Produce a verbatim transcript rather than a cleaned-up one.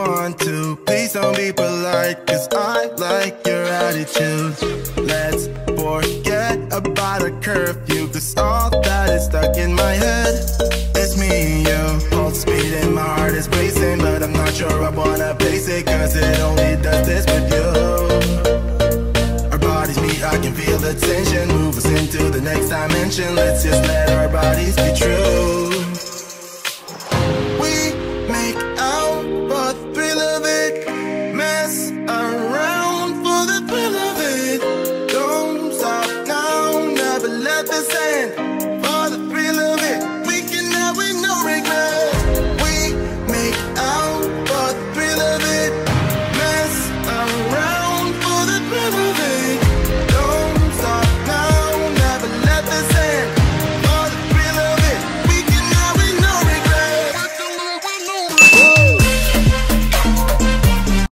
want to. Please don't be polite, cause I like your attitude. Let's forget about a curfew, cause all that is stuck in my head. It's me and you, pulse speed and my heart is racing, but I'm not sure I wanna face it, cause it only does this with you. Our bodies meet, I can feel the tension, move us into the next dimension. Let's just let our bodies be true.